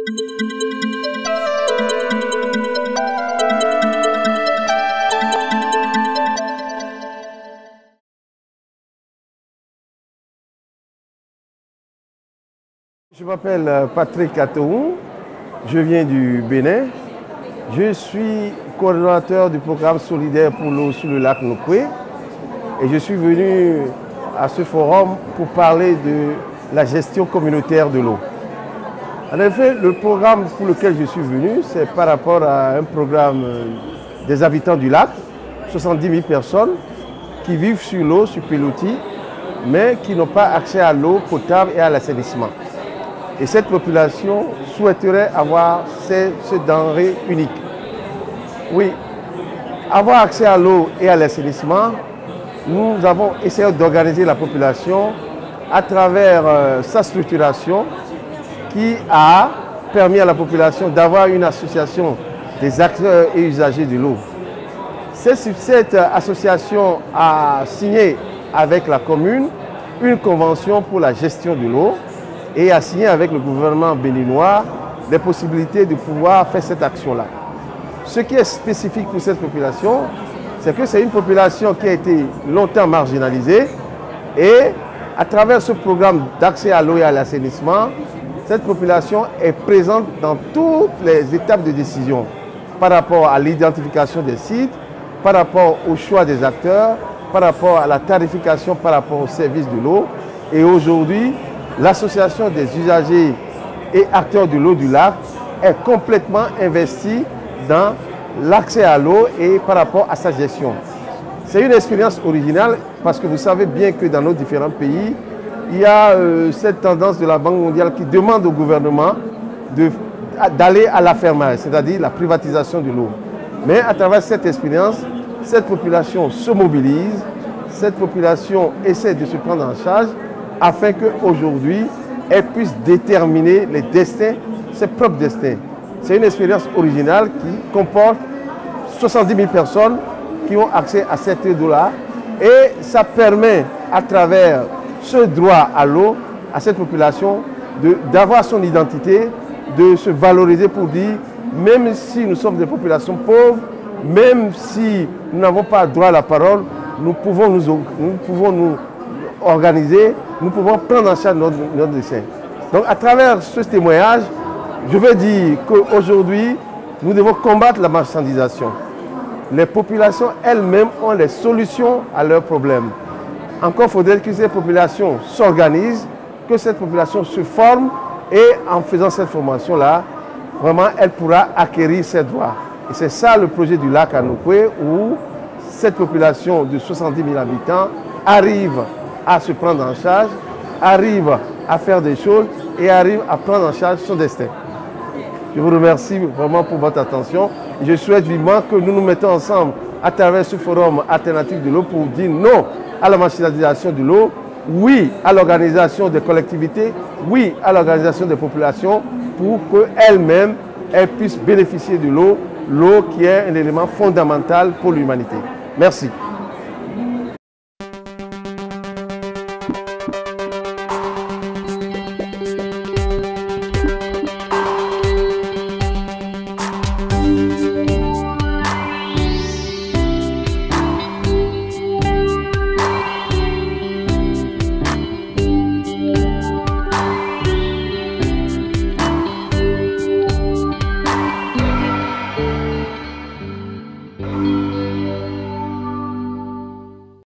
Je m'appelle Patrick Atoum, je viens du Bénin. Je suis coordonnateur du programme solidaire pour l'eau sur le lac Nokoué et je suis venu à ce forum pour parler de la gestion communautaire de l'eau. En effet, le programme pour lequel je suis venu, c'est par rapport à un programme des habitants du lac, 70 000 personnes qui vivent sur l'eau, sur pilotis, mais qui n'ont pas accès à l'eau potable et à l'assainissement. Et cette population souhaiterait avoir ces denrées uniques. Oui, avoir accès à l'eau et à l'assainissement, nous avons essayé d'organiser la population à travers sa structuration qui a permis à la population d'avoir une association des acteurs et usagers de l'eau. Cette association a signé avec la commune une convention pour la gestion de l'eau et a signé avec le gouvernement béninois les possibilités de pouvoir faire cette action-là. Ce qui est spécifique pour cette population, c'est que c'est une population qui a été longtemps marginalisée et à travers ce programme d'accès à l'eau et à l'assainissement, cette population est présente dans toutes les étapes de décision par rapport à l'identification des sites, par rapport au choix des acteurs, par rapport à la tarification, par rapport au service de l'eau. Et aujourd'hui, l'association des usagers et acteurs de l'eau du lac est complètement investie dans l'accès à l'eau et par rapport à sa gestion. C'est une expérience originale parce que vous savez bien que dans nos différents pays, il y a cette tendance de la Banque mondiale qui demande au gouvernement d'aller à l'affermage, c'est-à-dire la privatisation de l'eau. Mais à travers cette expérience, cette population se mobilise, cette population essaie de se prendre en charge afin qu'aujourd'hui, elle puisse déterminer les destins, ses propres destins. C'est une expérience originale qui comporte 70 000 personnes qui ont accès à cette eau-là et ça permet à travers ce droit à l'eau, à cette population, d'avoir son identité, de se valoriser pour dire, même si nous sommes des populations pauvres, même si nous n'avons pas droit à la parole, nous pouvons nous organiser, nous pouvons prendre en charge notre destin. Donc à travers ce témoignage, je veux dire qu'aujourd'hui, nous devons combattre la marchandisation. Les populations elles-mêmes ont les solutions à leurs problèmes. Encore faudrait que ces populations s'organisent, que cette population se forme et en faisant cette formation-là, vraiment elle pourra acquérir ses droits. Et c'est ça le projet du lac Nokoué où cette population de 70 000 habitants arrive à se prendre en charge, arrive à faire des choses et arrive à prendre en charge son destin. Je vous remercie vraiment pour votre attention. Je souhaite vivement que nous nous mettons ensemble à travers ce forum alternatif de l'eau pour dire non à la marchandisation de l'eau, oui à l'organisation des collectivités, oui à l'organisation des populations pour qu'elles-mêmes puissent bénéficier de l'eau, l'eau qui est un élément fondamental pour l'humanité. Merci.